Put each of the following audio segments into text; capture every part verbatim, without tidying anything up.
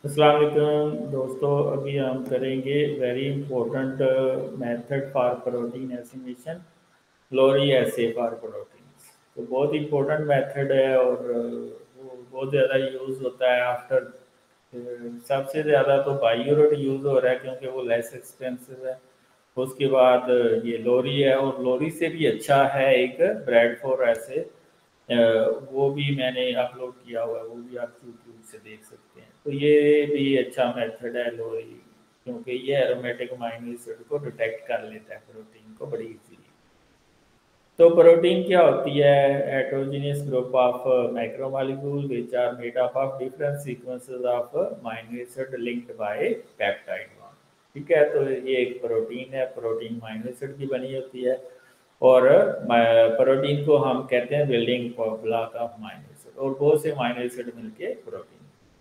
अस्सलाम वालेकुम दोस्तों, अभी हम करेंगे very important method for protein estimation, Lowry assay for protein. तो बहुत इंपॉर्टेंट मेथड है और uh, वो बहुत ज़्यादा यूज़ होता है आफ्टर। सबसे ज़्यादा तो बायोरेट यूज़ हो रहा है क्योंकि वो लेस एक्सपेंसिव है। उसके बाद uh, ये लोरी है और लोरी से भी अच्छा है एक ब्रेड फॉर ऐसे, अ, वो भी मैंने अपलोड किया हुआ है, वो भी आप यूट्यूब से देख सकते हैं। तो ये भी अच्छा मेथड है लोरी, क्योंकि ये एरोमेटिक अमीनो एसिड को डिटेक्ट कर लेता है प्रोटीन को बड़ी इजीली। तो प्रोटीन क्या होती है? Heterogeneous group of macromolecule which are made up of different sequences of amino acid linked by peptide bond. ठीक है, तो ये एक प्रोटीन है, प्रोटीन अमीनो एसिड की बनी होती है और प्रोटीन को हम कहते हैं building block of amino acid, और बहुत से अमीनो एसिड मिलके प्रोटीन।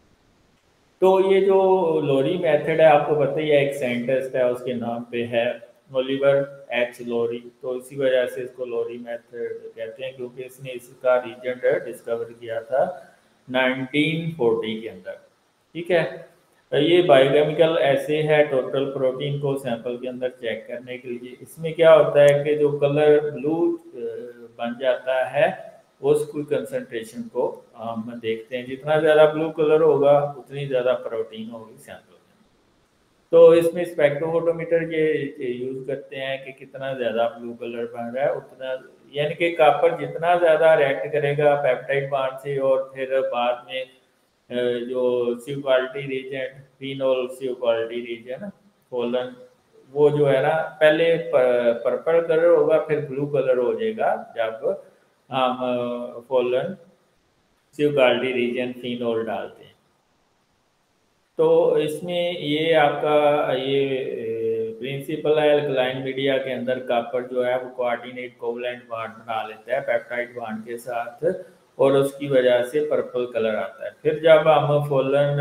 तो ये जो लोरी मेथड है, आपको पता ही है, एक साइंटिस्ट है उसके नाम पे है ओलिवर एच लोरी। तो इसी वजह से इसको लोरी मेथड कहते हैं, क्योंकि इसने इसका रीजेंट डिस्कवर किया था नाइनटीन फोर्टी के अंदर। ठीक है, ये बायोकेमिकल ऐसे है टोटल प्रोटीन को सैंपल के अंदर चेक करने के लिए। इसमें क्या होता है कि जो कलर ब्लू बन जाता है, उसकी कंसंट्रेशन को हम देखते हैं। जितना ज़्यादा ब्लू कलर होगा उतनी ज़्यादा प्रोटीन होगी सैंपल में। तो इसमें स्पेक्ट्रोफोटोमीटर ये यूज़ करते हैं कि कितना ज़्यादा ब्लू कलर बन रहा है उतना, यानी कि कॉपर जितना ज़्यादा रिएक्ट करेगा पेप्टाइड बॉन्ड से, और फिर बाद में अ, जो Ciocalteu reagent, phenol Ciocalteu reagent, कोलन, वो जो है ना, पहले पर्पल कलर होगा फिर ब्लू कलर हो जाएगा जब हम Folin Ciocalteu reagent phenol डालते हैं। तो इसमें ये आपका ये प्रिंसिपल है, अल्कलाइन मीडिया के अंदर कॉपर जो है वो कोऑर्डिनेट कोवलेंट बॉन्ड बना लेता है पेप्टाइड बॉन्ड के साथ, और उसकी वजह से पर्पल कलर आता है। फिर जब हम फोलन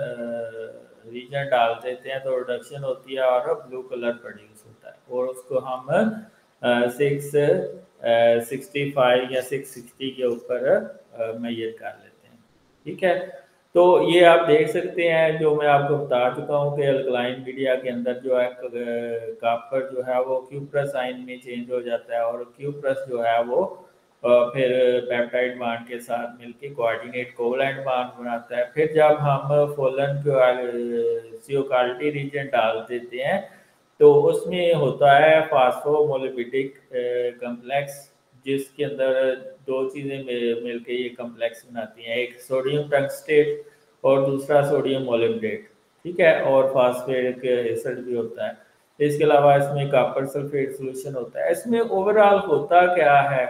रीजन डाल देते हैं तो रिडक्शन होती है और ब्लू कलर प्रोड्यूस होता है, और उसको हम सिक्स सिक्सटी फाइव या सिक्स सिक्सटी के ऊपर मेजर कर लेते हैं। ठीक है, तो ये आप देख सकते हैं, जो मैं आपको बता चुका हूँ कि अल्कलाइन मीडिया के अंदर जो है कॉपर जो है वो क्यू प्लस आयन में चेंज हो जाता है, और क्यू प्लस जो है वो फिर पेप्टाइड बॉन्ड के साथ मिलके कोऑर्डिनेट कोवलेंट बॉन्ड बनाता है। फिर जब हम फोलन सियोकाल्टी रीजन डाल देते हैं तो उसमें होता है फास्फोमोलिपिडिक कम्प्लेक्स, जिसके अंदर दो चीज़ें मिलकर ये कम्प्लेक्स बनाती हैं, एक सोडियम टंगस्टेट और दूसरा सोडियम मोलिब्डेट। ठीक है, और फास्फेटिक एसिड भी होता है। इसके अलावा इसमें कॉपर सल्फेट सोल्यूशन होता है। इसमें ओवरऑल होता क्या है,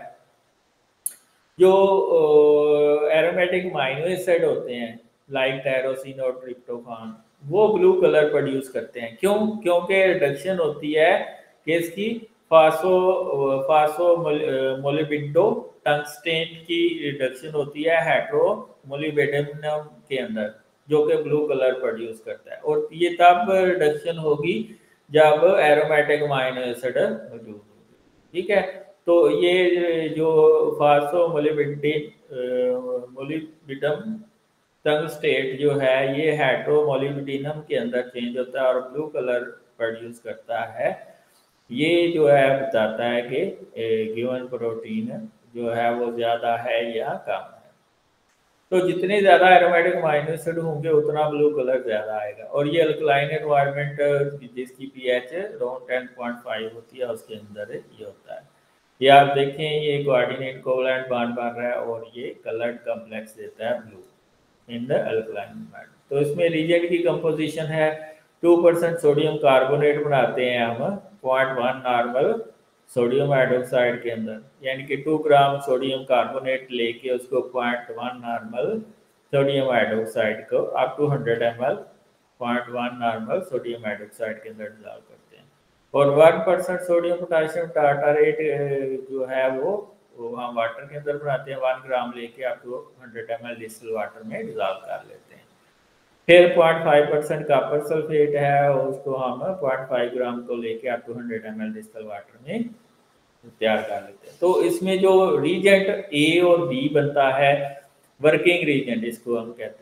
जो एरोमेटिक अमीनो एसिड होते हैं लाइक टायरोसिन और ट्रिप्टोफान, वो ब्लू कलर प्रोड्यूस करते हैं। क्यों? क्योंकि रिडक्शन होती है किसकी? फासो फासो मोलिबिडो टंगस्टेन की रिडक्शन होती है हेट्रो मोलिबेडिनम के अंदर, जो कि ब्लू कलर प्रोड्यूस करता है। और ये तब रिडक्शन होगी जब एरोमेटिक अमीनो एसिड मौजूद होगी। ठीक है, तो ये जो फासो मोलिबिडिन मोलिबिडम टंगस्टेट जो है, ये हेट्रोमोलिबिडिनम के अंदर चेंज होता है और ब्लू कलर प्रोड्यूस करता है। ये जो है बताता है कि गिवन प्रोटीन जो है वो ज़्यादा है या कम है। तो जितने ज़्यादा एरोमेटिक अमीनो एसिड होंगे उतना ब्लू कलर ज़्यादा आएगा। और ये अल्कलाइन एनवायरनमेंट जिसकी pH around ten point five होती है, उसके अंदर ये होता है। ये आप देखें, ये कोऑर्डिनेट कोवलेंट बॉन्ड बन रहा है और ये कलर्ड कॉम्प्लेक्स देता है blue in the alkaline environment. तो इसमें रीजेंट की कंपोजिशन है, टू परसेंट सोडियम कार्बोनेट बनाते हैं हम point one normal sodium hydroxide के अंदर, यानी कि टू ग्राम सोडियम कार्बोनेट लेके उसको point one normal sodium hydroxide को up to hundred m l point one normal sodium hydroxide के अंदर डिजॉल्व करते हैं। और one percent sodium potassium tartrate जो है वो वो हम वाटर के अंदर बनाते हैं, वन ग्राम लेके up to hundred m l distil water में डिजॉल्व कर लेते हैं। फिर point five percent copper sulphate है, उसको हम पॉइंट फाइव ग्राम को लेके up to hundred m l distil water में तैयार कर लेते हैं। तो इसमें जो रीजेंट ए और बी बनता है, वर्किंग रीजेंट इसको हम कहते हैं।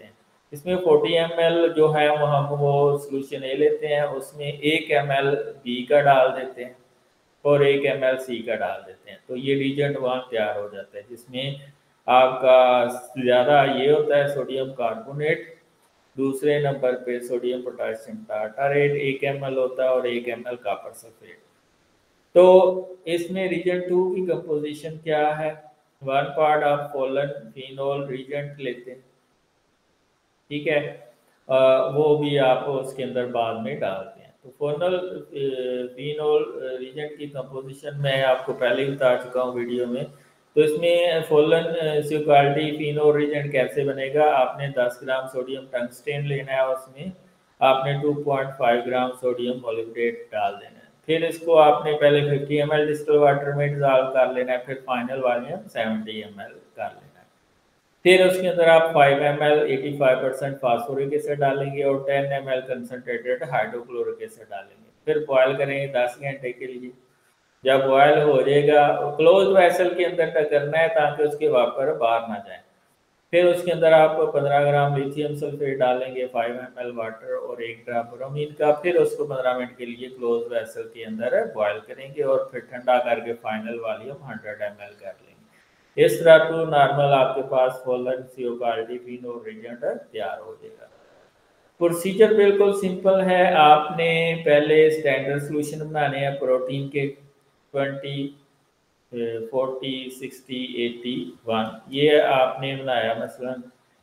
इसमें फोर्टी एम एल जो है वो हम वो सोल्यूशन ए लेते हैं, उसमें एक एम एल बी का डाल देते हैं और एक एम एल सी का डाल देते हैं, तो ये रिजेंट वहाँ तैयार हो जाता है, जिसमें आपका ज़्यादा ये होता है सोडियम कार्बोनेट, दूसरे नंबर पे सोडियम पोटेशियम टार्टारेट एक एम एल होता है और एक एम एल कॉपर सल्फेट। तो इसमें रीजन टू की कंपोजिशन क्या है, one part of Folin phenol reagent लेते हैं, ठीक है। अ, वो भी आप उसके अंदर बाद में डालते हैं। तो फोनल फिनोल रीजेंट की कंपोजिशन मैं आपको पहले ही बता चुका हूँ वीडियो में। तो इसमें फोलन सिक्वालिटी फिनोल रीजेंट कैसे बनेगा, आपने दस ग्राम सोडियम टंगस्टेन लेना है, उसमें आपने two point five gram sodium molybdate डाल देना है, फिर इसको आपने पहले fifty m l distil water में डिजॉल्व कर लेना है, फिर final volume seventy m l कर लेना है। फिर उसके अंदर आप five m l eighty five percent phosphoric acid डालेंगे और ten m l concentrated hydrochloric acid डालेंगे, फिर बॉयल करेंगे दस घंटे के लिए। जब बॉयल हो जाएगा, क्लोज वेसल के अंदर तक करना है ताकि उसके वापर बाहर ना जाए। फिर उसके अंदर आप पंद्रह ग्राम लिथियम सल्फेट डालेंगे, फाइव एम एल वाटर और एक ड्रॉप ब्रोमीन का, फिर उसको पंद्रह मिनट के लिए क्लोज वेसल के अंदर बॉयल करेंगे और फिर ठंडा करके final volume hundred m l कर लेंगे। इस तरह टू नॉर्मल आपके पास फोलन सियोकार्डी फिनोल रिजेंट तैयार हो जाएगा। प्रोसीजर बिल्कुल सिंपल है, आपने पहले स्टैंडर्ड सोल्यूशन बनाने हैं प्रोटीन के twenty forty sixty eighty one, ये आपने बनाया मसलन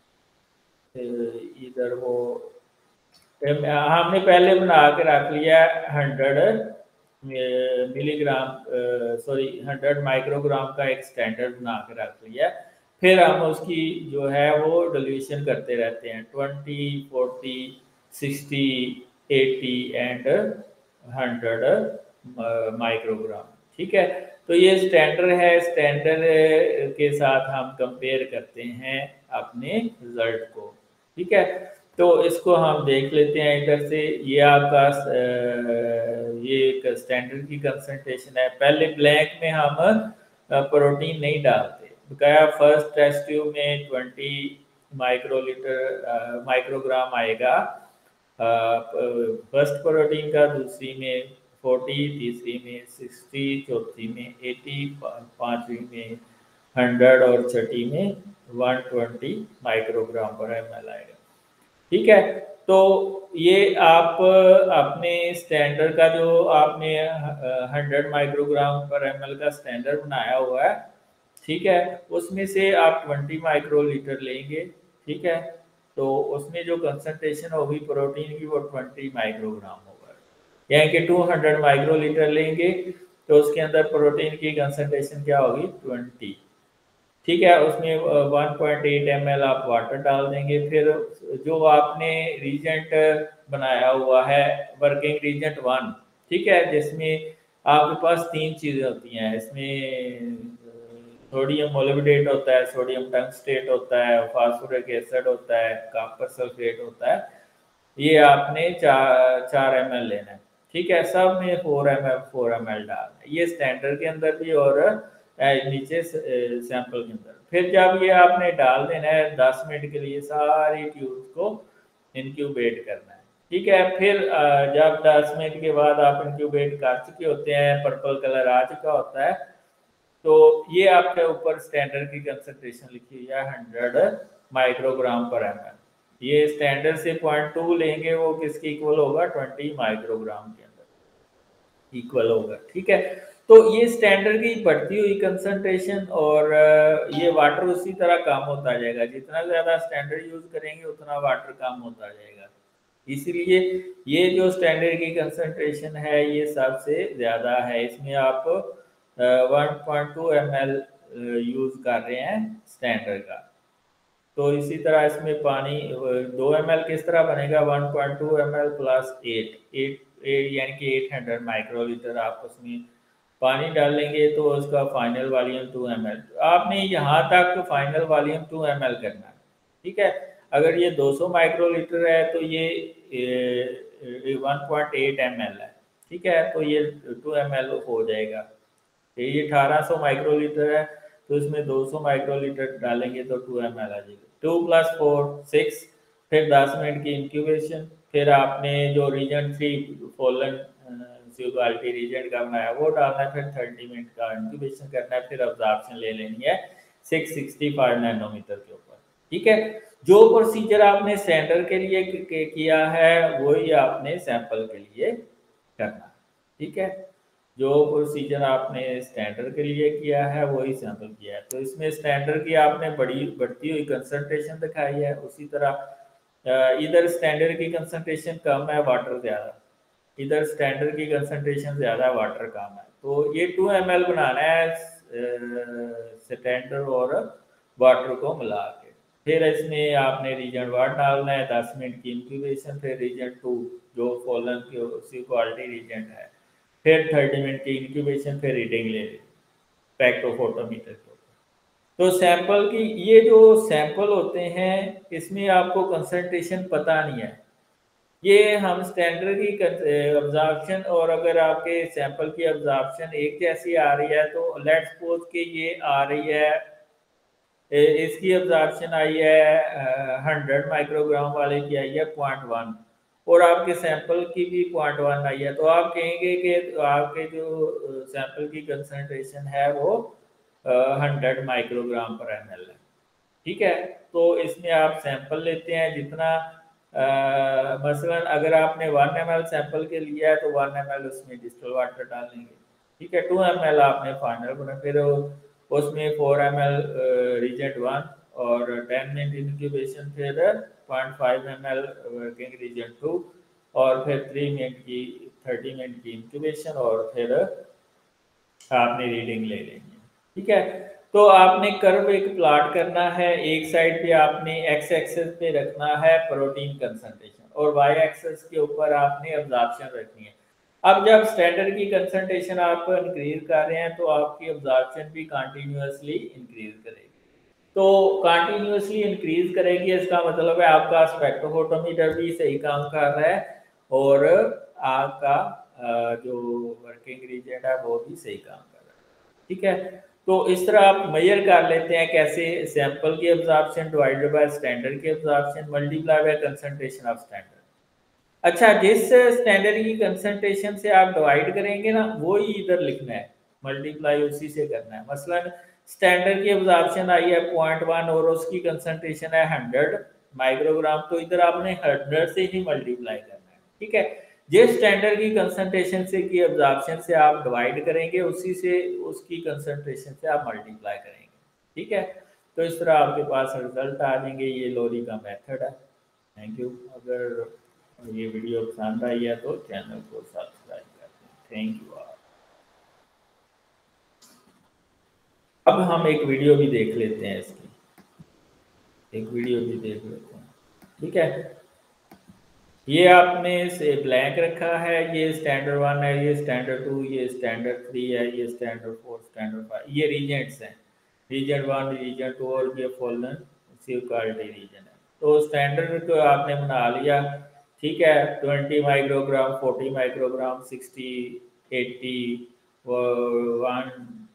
इधर वो हमने पहले बना के रख लिया hundred milligram sorry hundred microgram का एक स्टैंडर्ड बना के रख लिया, फिर हम उसकी जो है वो डिल्यूशन करते रहते हैं twenty forty sixty eighty and hundred microgram, ठीक है। तो ये स्टैंडर्ड है, स्टैंडर्ड के साथ हम कंपेयर करते हैं अपने रिजल्ट को, ठीक है। तो इसको हम देख लेते हैं इधर से, ये आपका ये एक स्टैंडर्ड की कंसंट्रेशन है। पहले ब्लैक में हम प्रोटीन नहीं डालते, बकाया फर्स्ट टेस्ट ट्यूब में ट्वेंटी माइक्रोलीटर माइक्रोग्राम आएगा फर्स्ट प्रोटीन का, दूसरी में फोर्टी, तीसरी में सिक्सटी, चौथी में एटी, पांचवी में हंड्रेड और छठी में वन ट्वेंटी माइक्रोग्राम पर एम एल आएगा, ठीक है। तो ये आप अपने स्टैंडर्ड का जो आपने हंड्रेड माइक्रोग्राम पर एम एल का स्टैंडर्ड बनाया हुआ है, ठीक है, उसमें से आप ट्वेंटी माइक्रोलीटर लेंगे, ठीक है। तो उसमें जो कंसंट्रेशन होगी प्रोटीन की वो ट्वेंटी माइक्रोग्राम होगा, यानी कि टू हंड्रेड माइक्रोलीटर लेंगे तो उसके अंदर प्रोटीन की कंसंट्रेशन क्या होगी ट्वेंटी, ठीक है। उसमें one point eight m l आप वाटर डाल देंगे, फिर जो आपने रीजेंट बनाया हुआ है वर्किंग रीजेंट वन, ठीक है, जिसमें आपके पास तीन चीज़ें होती हैं, इसमें सोडियम मोलिब्डेट होता है, सोडियम टंगस्टेट होता है, फास्फोरिक एसिड होता है, कॉपर सल्फेट होता है, ये आपने चार चार एम एल लेना है, ठीक है। सब में four m l four m l डालना है, ये स्टैंडर्ड के अंदर भी और नीचे सैंपल के अंदर। फिर जब ये आपने डाल देना है दस मिनट के लिए सारी ट्यूब को इनक्यूबेट करना है, ठीक है। फिर जब दस मिनट के बाद आप इनक्यूबेट कर चुके होते हैं, पर्पल कलर आ चुका होता है, तो ये आपके ऊपर स्टैंडर्ड की कंसंट्रेशन लिखी हुई है हंड्रेड माइक्रोग्राम पर एम एल। ये स्टैंडर्ड से पॉइंट टू लेंगे, वो किसके इक्वल होगा ट्वेंटी माइक्रोग्राम के अंदर इक्वल होगा, ठीक है। तो ये स्टैंडर्ड की बढ़ती हुई कंसंट्रेशन और ये वाटर उसी तरह कम होता जाएगा, जितना ज़्यादा स्टैंडर्ड यूज करेंगे उतना वाटर कम होता जाएगा, इसलिए ये जो स्टैंडर्ड की कंसंट्रेशन है ये सबसे ज़्यादा है, इसमें आप one point two m l use कर रहे हैं स्टैंडर्ड का। तो इसी तरह इसमें पानी दो एम एल किस तरह बनेगा, one point two m l plus eight eight यानी कि एट हंड्रेड माइक्रोलीटर आप उसमें पानी डालेंगे तो उसका final volume two m l, आपने यहाँ तक final volume two m l करना है, ठीक है। अगर ये दो सौ माइक्रोलीटर है तो ये one point eight m l है, ठीक है, तो ये टू एम एल हो जाएगा। ये अठारह सौ माइक्रोलीटर है तो इसमें दो सौ माइक्रोलीटर डालेंगे तो टू एम एल आ जाएगा, टू प्लस फोर सिक्स, फिर दस मिनट की इंक्यूबेशन, फिर आपने जो reagent three Folin Ciocalteu reagent का बनाया वो डालना है, फिर थर्टी मिनट का इंक्यूबेशन करना है, फिर अब्जॉर्प्शन ले लेनी है सिक्स सिक्सटी फाइव नैनोमीटर के ऊपर। ठीक है, जो प्रोसीजर आपने स्टैंडर्ड के लिए किया है वही आपने सैंपल के लिए करना। ठीक है, जो प्रोसीजर आपने स्टैंडर्ड के लिए किया है वही सैंपल किया है। तो इसमें स्टैंडर्ड की आपने बड़ी बढ़ती हुई कंसंट्रेशन दिखाई है, उसी तरह इधर स्टैंडर्ड की कंसंट्रेशन कम है, वाटर ज़्यादा, इधर स्टैंडर्ड की कंसंट्रेशन ज़्यादा है, वाटर कम है। तो ये टू एम एल बनाना है स्टैंडर्ड और वाटर को मिला के। फिर इसमें आपने रीजन वन डालना है, दस मिनट की इंक्यूबेशन, फिर रीजन टू जो फॉलन की उसी क्वालिटी रीजन है, फिर थर्टी मिनट की इंक्यूबेशन, फिर रीडिंग ले ली स्पेक्ट्रोफोटोमीटर के ऊपर। तो सैंपल की ये जो सैंपल होते हैं इसमें आपको कंसंट्रेशन पता नहीं है, ये हम स्टैंडर्ड की अब्जॉर्प्शन, और अगर आपके सैंपल की अब्जॉर्प्शन एक जैसी आ रही है तो लेट्स सपोज कि ये आ रही है, इसकी अब्जॉर्प्शन आई है हंड्रेड माइक्रोग्राम वाले की आई है पॉइंट वन, और आपके सैंपल की भी पॉइंट वन आई है, तो आप कहेंगे कि आपके जो सैंपल की कंसंट्रेशन है वो हंड्रेड माइक्रोग्राम पर एम एल है। ठीक है, तो इसमें आप सैंपल लेते हैं जितना आ, मसलन अगर आपने वन एम एल सैंपल के लिया है तो वन एम एल उसमें डिस्टिल वाटर डालेंगे। ठीक है, टू एम एल आपने फाइनल बना, फिर उसमें four m l reagent one और टेन मिनट इंक्यूबेशन, फिर point five m l working reagent two, और फिर थ्री मिनट की थर्टी मिनट की इंक्यूबेशन, और फिर आपने रीडिंग ले लेंगे। ठीक है, तो आपने कर्व एक प्लॉट करना है, एक साइड पे आपने एक्स एक्सेस पे रखना है प्रोटीन कंसंट्रेशन, और वाई एक्सेस के ऊपर आपने अब्जॉर्प्शन रखनी है। अब जब स्टैंडर्ड की कंसंट्रेशन आप इंक्रीज कर रहे हैं तो आपकी अब्जॉर्प्शन भी कंटिन्यूसली इंक्रीज करेगी। तो कंटिन्यूसली इंक्रीज करेगी इसका मतलब है आपका स्पेक्ट्रोफोटोमीटर भी सही काम कर रहा है, और आपका जो वर्किंग रीजन है वो भी सही काम कर रहा है। ठीक है, तो इस तरह आप मेजर कर लेते हैं कैसे, सैंपल की अब्जॉर्प्शन डिवाइडेड बाय स्टैंडर्ड की absorption multiply by concentration of standard. अच्छा, जिस स्टैंडर्ड की कंसंट्रेशन से आप डिवाइड करेंगे ना वो ही इधर लिखना है, मल्टीप्लाई उसी से करना है। मसलन स्टैंडर्ड की अब्जॉर्प्शन आई है पॉइंट वन और उसकी कंसंट्रेशन है हंड्रेड माइक्रोग्राम, तो इधर आपने हंड्रेड से ही मल्टीप्लाई करना है। ठीक है, जिस स्टैंडर्ड की कंसंट्रेशन से की अब्जॉर्प्शन से आप डिवाइड करेंगे उसी से उसकी कंसंट्रेशन से आप मल्टीप्लाई करेंगे। ठीक है, तो इस तरह आपके पास रिजल्ट आ जाएंगे। ये लोरी का मेथड है। Thank you. अगर ये वीडियो पसंद आई है तो चैनल को सब्सक्राइब करते हैं। Thank you all. अब हम एक वीडियो भी देख लेते हैं, इसकी एक वीडियो भी देख लेते हैं। ठीक है, ये आपने से ब्लैंक रखा है, ये स्टैंडर्ड वन है, ये स्टैंडर्ड टू, ये स्टैंडर्ड थ्री है, ये स्टैंडर्ड फोर, स्टैंडर्ड फाइव, ये रीजेंट्स हैं, रीजन वन, रीजन टू, और ये फॉलन क्वालिटी रीजन है। तो स्टैंडर्ड को आपने बना लिया। ठीक है, twenty microgram, forty microgram, sixty, eighty, one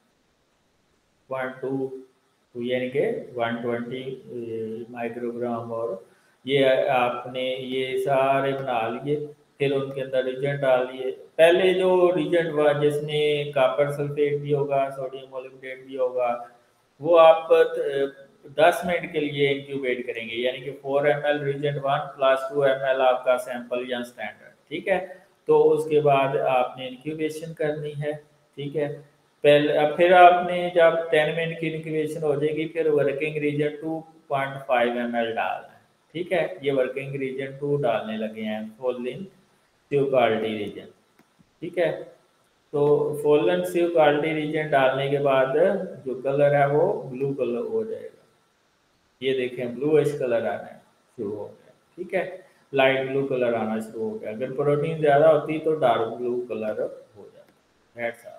one two two यानी कि वन ट्वेंटी माइक्रोग्राम, और ये आपने ये सारे बना लिए। फिर उनके अंदर रीजेंट डाल दिए। पहले जो रीजेंट हुआ जिसमें कापर सल्फेट भी होगा, सोडियम मोलिब्डेट भी होगा, वो आप दस मिनट के लिए इंक्यूबेट करेंगे, यानी कि four m l reagent one plus two m l आपका सैंपल या स्टैंडर्ड। ठीक है, तो उसके बाद आपने इंक्यूबेशन करनी है। ठीक है, पहले अब फिर आपने जब टेन मिनट की इंक्यूबेशन हो जाएगी फिर working reagent two point five m l डालना है। ठीक है, ये वर्किंग रीजन टू डालने लगे हैं, फोलिन क्वालिटी रीजन। ठीक है, तो फोलन क्वालिटी रीजन डालने के बाद जो कलर है वो ब्लू कलर हो जाएगा। ये देखें ब्लूइश कलर आना शुरू हो गया। ठीक है, लाइट ब्लू कलर आना शुरू हो गया। अगर प्रोटीन ज़्यादा होती तो डार्क ब्लू कलर हो जाता है।